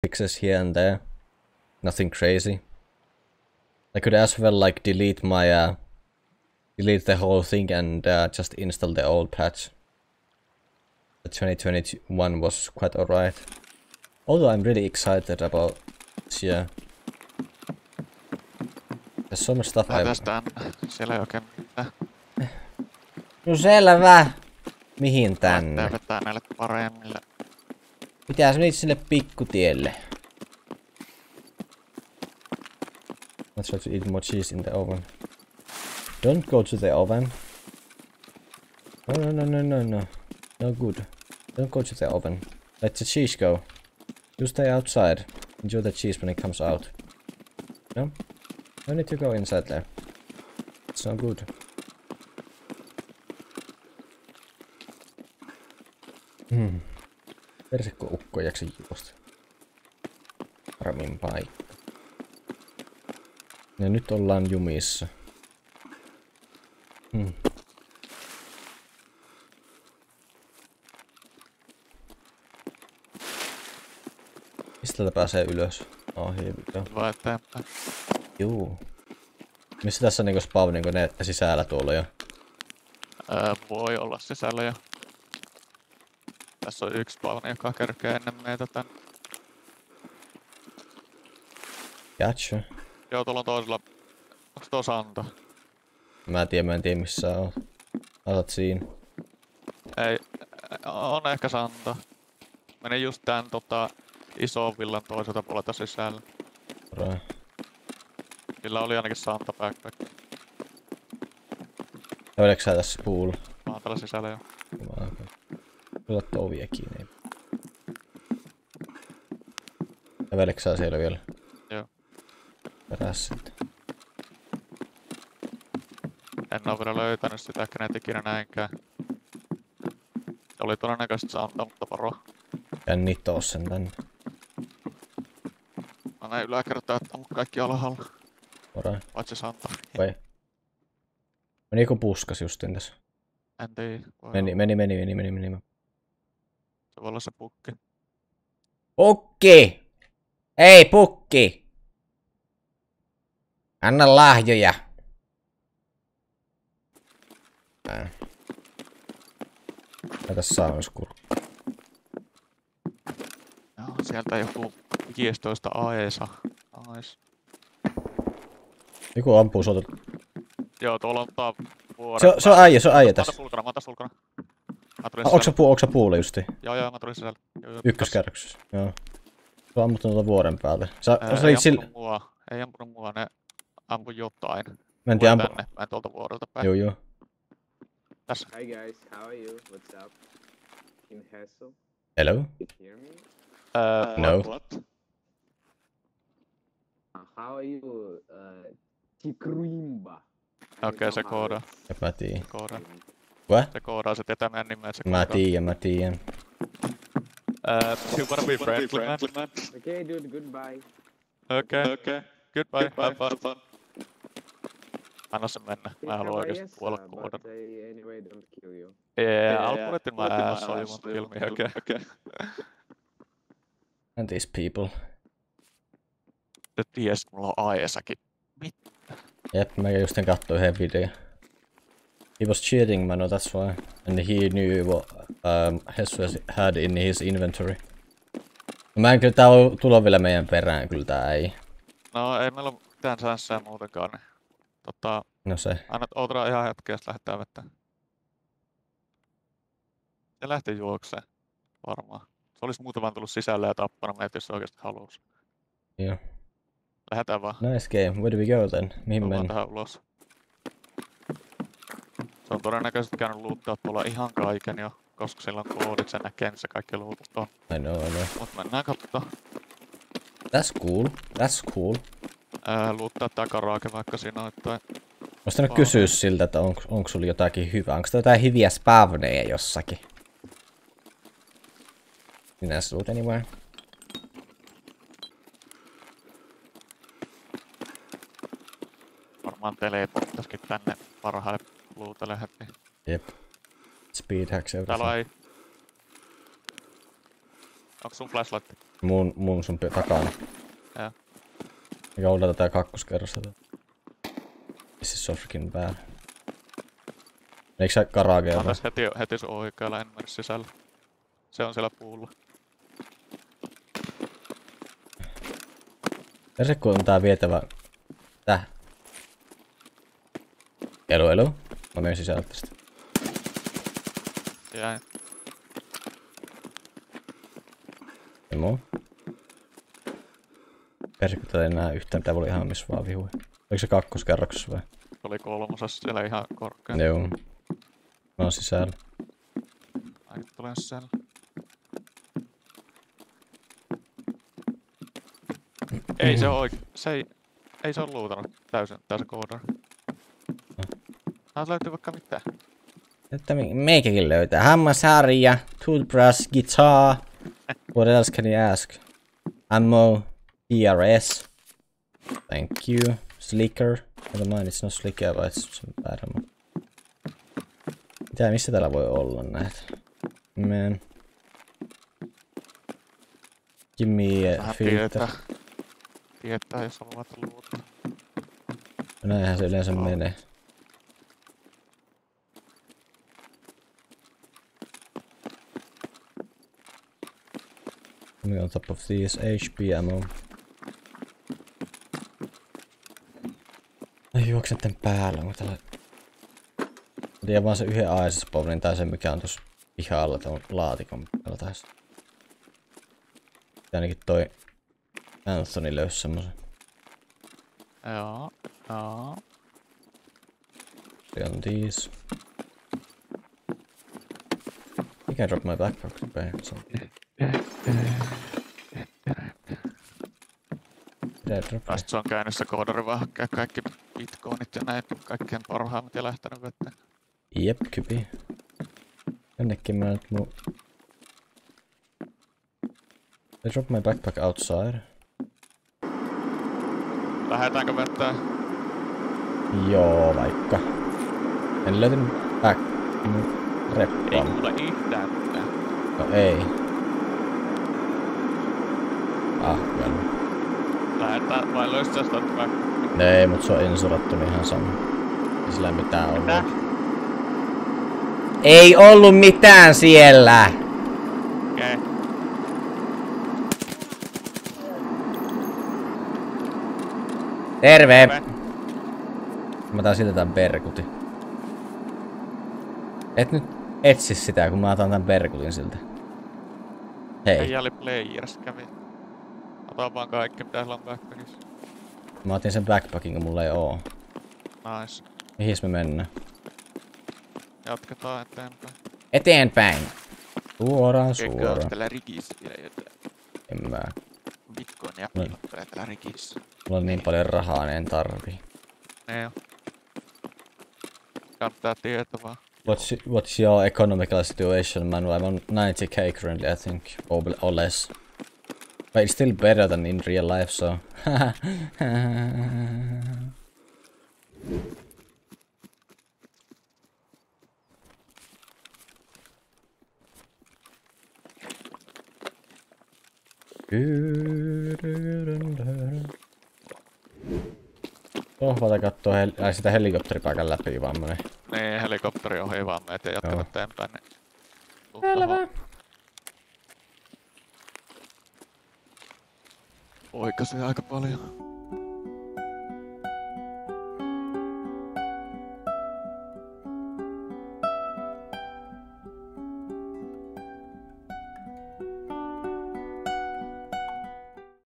fixes here and there. Nothing crazy. I could as well like delete my delete the whole thing and just install the old patch. The 2021 was quite alright. Although I'm really excited about this year. There's so much stuff Siellä ei oikein mitään. No selvä! Mihin tänne? Laittaa vetää näille paremmille. Pitää se sille pikkutielle. Let's try to eat more cheese in the oven. Don't go to the oven. No. No good. Don't go to the oven. Let the cheese go. You stay outside. Enjoy the cheese when it comes out. No? No need to go inside there. It's not good. Persikko ukko jaksa juosta. Paremmin paikka. Ja nyt ollaan jumissa. Mistä täältä pääsee ylös? Here we go. Vai eteenpäin. Juu. Missä tässä on niinku spawninko ne sisällä tuolla jo? Voi olla sisällä jo. Tässä on yksi spawni, joka kerkee ennen meitä tän. Gotcha. Joo, tuolla on toisella. Onks tuo Santa? Mä en tiedä missä oot. Asat siinä. Ei, on ehkä Santa. Meni just tän ison villan toiselta puolelta sisällä. Right. Sillä oli ainakin Santa backpack. Käveleekö sä tässä puulla? Mä oon täällä sisällä jo. Kyllä ovia kiinni. Käveleekö sä siellä vielä? Joo. Perässä. En oo vielä löytänyt sitä, kenet ikinä näinkään. Oli todennäköisesti Santa, mutta varo. Jänni toos sen tänne. Mä näin yläkertaa, että on kaikki alhaalla. Ora. Paitsi Santa. Vai? Menikö puskas justiin tässä? En tiedä. Meni. Se voi olla se pukki. Pukki! Ei pukki! Anna lahjoja! Tässä saamiskurkku. Joo, sieltä joku 15 aesa. Nice. Joku ampuu sota. Joo, tuolla on vuoren. Se on äijä tässä. Mä oon tässä ulkona. Onko sä puulla justi? Joo, mä tulin sisällä. Ykköskärryksessä, joo. Se on ammuttu tuolta vuoren päältä. Ei ampunut mua, ne ampui jotain. Mentiin tänne, mä en tuolta vuorelta päin. Joo. Tässä. Hi guys, how are you? What's up? In Hassel? Hello? You hear me? No. What? How are you? Tikruimba. Okei, se koodaa. Mä tiiän. What? Se koodaa, se tietää meidän nimeä, se koodaa. Mä tiiän. You wanna be friendly, man? Okay, dude, goodbye. Okay. Goodbye, have fun. Anna se mennä, mä haluan oikeesti kuolla koodan. Anyway, don't kill you. Yeah, I'll put it in my ass so you won't kill me, okay? And these people. Se ties, mulla on AESäkin. Jep, mä just katsoin yhden videon. He was cheating, man, that's why. And he knew what Jesus had in his inventory. Mä en kyllä tää tulla vielä meidän perään, kyllä tää ei. No ei meillä oo mitään sänsää muutenkaan, niin no se. Anna outotaan ihan hetkeä, jos lähdetään vettään. Se lähti juokseen, varmaan. Se olisi muuten vaan tullut sisälle ja tappanut meitä, jos se oikeesti haluus. Joo. Lähdetään vaan. Nice game, where do we go then? Mihin mennään? mennään? Tähän ulos. Se on todennäköisesti käynyt luuttaa tuolla ihan kaiken jo, koska sillä on koodit, sen näkee, missä kaikki luutot on. I know. Mut mennään kattoo. That's cool. Luuttaa tää karaake vaikka siinä on jotain. Olis nyt kysyä siltä, että onko sulla jotakin hyvää? Onko jotain hyviä spawneja jossakin? Minä loot anywhere. Varmaan teleporttaskin tänne parhaille luutelle heti. Jep. Speed hacks everything. Täällä ei. Onko sun flashlight? Mun sun takana. Joo. Mikä huudetaan tää kakkoskerrosta. This is so freaking bad. Eikö sä garagea? Mä oon tässä heti sun oikealla, en mene sisällä. Se on siellä puulla. Perse kun on tää vietävä... Täh? Elu. Mä menen sisällä tästä. Jäin. Ei muu. Perse kun tätä ei näe yhtään, tää voi ihan missä vaan vihui. Oliko se kakkoskerroksessa vai? Se oli kolmosessa siellä ihan korkea. Joo. Mä oon sisällä. Ai tulen sisällä. Ei se oo ei se oo luutanut täysin tässä koodalla. Täältä löytyy vaikka mitään. Että meikäkin löytää. Hammasharja, toothbrush, guitar. What else can you ask? Ammo, PRS. Thank you. Slicker. Never mind, it's not slicker, but it's some bad ammo. Missä täällä voi olla näitä? Man. Give me a filter. Tietää, jos haluat luuta. Näinhän se yleensä menee. Me on top of these HP ammo. Mä juoksen tän päällä, mutta täällä... Tiedän vaan se yhden AS-spawnin tai se mikä on tossa pihalla tuon laatikon päällä taas. Ainakin toi Anthony löysi semmosen. Joo. Se on these. You can drop my backpack back. So. Tästä se on käynyt se koodari vaan hakea kaikki bitcoinit ja näin kaikkein parhaimmat ja lähtenyt vetteen. Jep, kypi. Jonnekin mä nyt I drop my backpack outside. Lähetäänkö vettää? Joo, vaikka. En löytänyt reppaa. Ei kuule yhtään mitään. No ei. Well. Lähetään vai löysit sä sitä backpackia? Ei, mut se on insurattu niin ihan sama. Ei sillä mitään ollut. Mitä? Ei ollut mitään siellä! Okei. Terve! Mä otan siltä tän perkutin. Et nyt etsi sitä, kun mä otan tän perkutin siltä. Hei. Ei oli players kävi. Otan vaan kaikki mitä sillä on backpackissa. Mä otin sen backpackin, kun mulla ei oo. Nice. Mihin me mennään? Jatketaan eteenpäin. Eteenpäin! Suoraan. Eikö täällä rikissä vielä jotain? En mä. Bitcoinia piilottelee täällä rikissä. Mulla on niin paljon rahaa, niin en tarvii. Joo. Kannattaa tietää vaan. What's your economical situation, man? I'm on 90k currently, I think, or less. But it's still better than in real life, so. Sohvalta kattoo sitä helikopteripaikan läpi vaan menee. Niin, helikopteri ohi vaan meitä ja jatkaa eteenpäin. Selvä. Oikasi aika paljon.